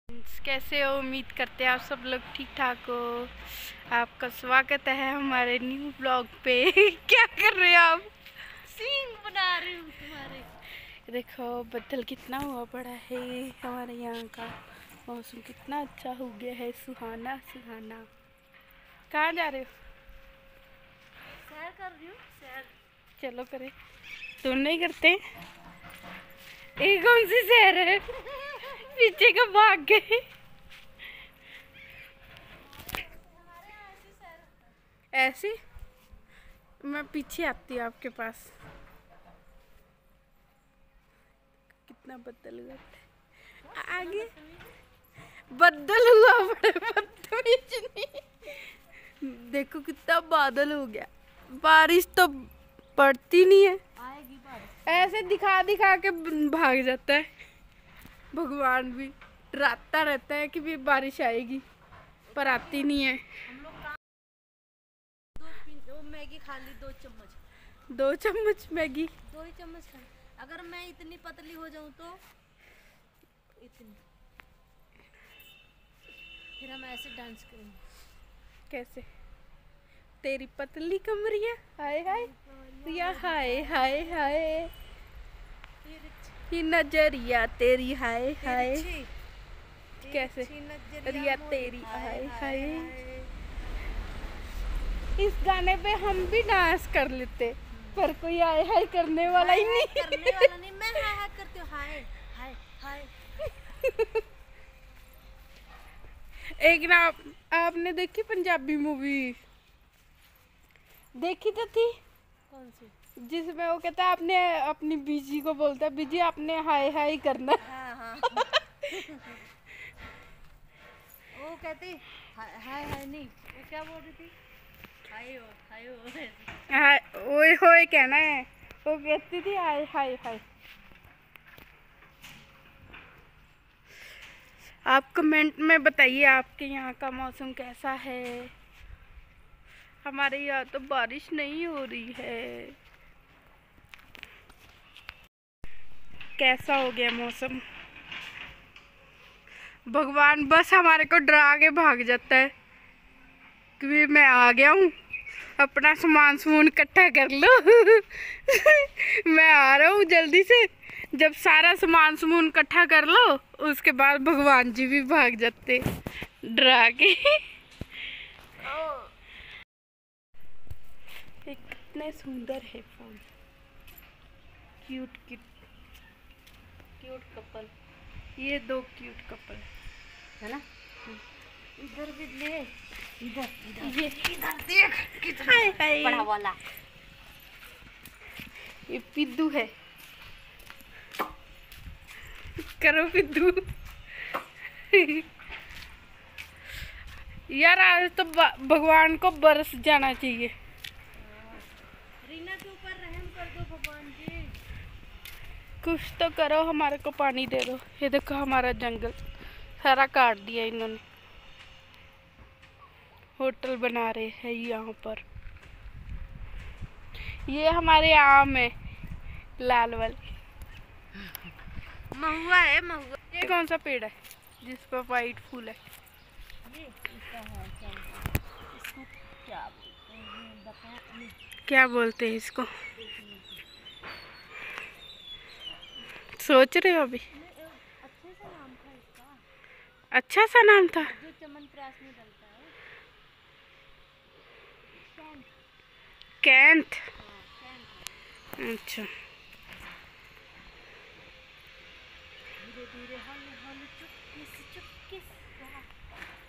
कैसे हो? उम्मीद करते हैं आप सब लोग ठीक ठाक हो। आपका स्वागत है हमारे न्यू ब्लॉग पे। क्या कर रहे हो आप? सीन बना रही हूँ तुम्हारे। देखो बदल कितना हुआ पड़ा है। हमारे यहाँ का मौसम कितना अच्छा हो गया है, सुहाना सुहाना। कहाँ जा रहे हो? सैर कर रही हूँ, सैर। चलो करे। तुम नहीं करते? ये कौन सी सैर है? पीछे का भाग गए। ऐसी मैं पीछे आती हूँ आपके पास। कितना बदल हुआ आगे, बदल हुआ बड़े बदतमीज नहीं। देखो कितना बादल हो गया, बारिश तो पड़ती नहीं है। आएगी बारिश। ऐसे दिखा दिखा के भाग जाता है भगवान भी। डराता रहता है कि भी बारिश आएगी, पर आती नहीं है। हम लोग वो मैगी खा ली 2 चम्मच। 2 चम्मच मैगी? 2 ही चम्मच खा ली। अगर मैं इतनी पतली हो जाऊं तो इतनी, फिर हम ऐसे डांस करेंगे। कैसे? तेरी पतली कमरिया हाय हाय या हाय हाय हाय, ये नजरिया तेरी हाय हाय। कैसे? रिया तेरी हाय हाय। इस गाने पे हम भी डांस कर लेते, पर कोई हाय हाय करने वाला ही नहीं। करने वाला नहीं, मैं हाय हाय करती हूँ। हाय हाय हाय। एक ना आपने देखी पंजाबी मूवी? देखी तो थी। कौन सी? जिसमें वो कहता है आपने अपनी बीजी को बोलता है, बीजी आपने हाय हाय करना। हाँ हाँ। वो कहती हाय हाय हाय नहीं, वो क्या बोल रही थी? हाय हो हाय हो। हाय ओए होए कहना है, वो कहती थी हाय हाय हाय। आप कमेंट में बताइए आपके यहाँ का मौसम कैसा है। हमारे यहाँ तो बारिश नहीं हो रही है। कैसा हो गया मौसम? भगवान बस हमारे को डरा के भाग जाता है कि मैं आ गया हूँ, अपना सामान इकट्ठा कर लो। मैं आ रहा हूँ जल्दी से। जब सारा सामान इकट्ठा कर लो, उसके बाद भगवान जी भी भाग जाते डरा के। कितने सुंदर है फूल। Cute cute cute couple. ये 2 क्यूट कपल है ना। इधर भी ले, इधर ये इधर देख कितना हाय हाय। बड़ा वाला। ये पिद्दू है। करो पिद्दू। यार आज तो भगवान को बरस जाना चाहिए। रीना के ऊपर रहम कर दो भगवान जी। कुछ तो करो, हमारे को पानी दे दो। ये देखो हमारा जंगल सारा काट दिया इन्होंने। होटल बना रहे हैं यहाँ पर। ये हमारे आम है लाल वाले। महुआ है महुआ। ये कौन सा पेड़ है जिस पर वाइट फूल है? ये इसका है क्या, इसको क्या बोलते हैं बता नहीं। क्या बोलते हैं इसको? सोच रहे हो अभी? अच्छे से नाम था इसका। अच्छा सा नाम था। जो च्यवनप्राश में डलता है। कैंथ। हाँ, कैंथ। अच्छा। धीरे धीरे हौली हौली चुपके से